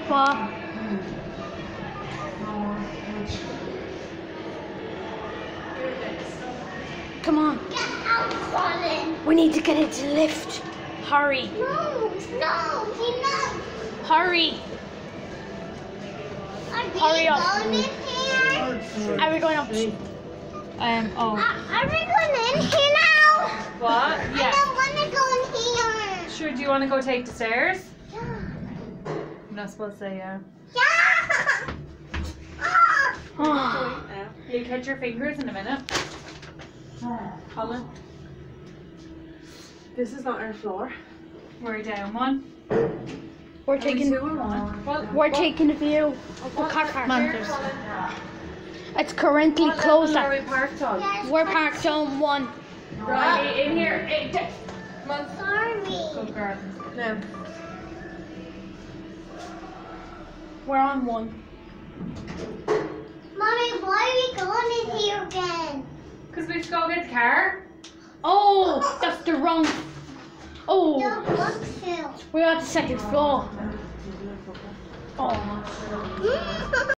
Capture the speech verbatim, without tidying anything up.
spot. Come on. Get out, Colin. We need to get into the lift. Hurry. No, no, he not. Hurry. Are we Hurry up. going in here? Are we going up? Um, oh. Are, are we going in here now? What? I Yeah. don't want to go in here. Sure, do you want to go take the stairs? Yeah. I'm not supposed to say yeah. Yeah. Ah. You catch your fingers in a minute. Colin, This is not our floor. we're down one. We're Are we taking, two and one? What? we're taking a view of the car park. It's currently What closed. level are At, we parked on? Yes, we're parked on one. Right, in here. In, t- Come on. Sorry. Good girl. No. We're on one. Mommy, why are we going in here again? Because we have to go get the car. Oh, that's the wrong. Oh, The bookshelf. we're at the second floor. Oh. Mm.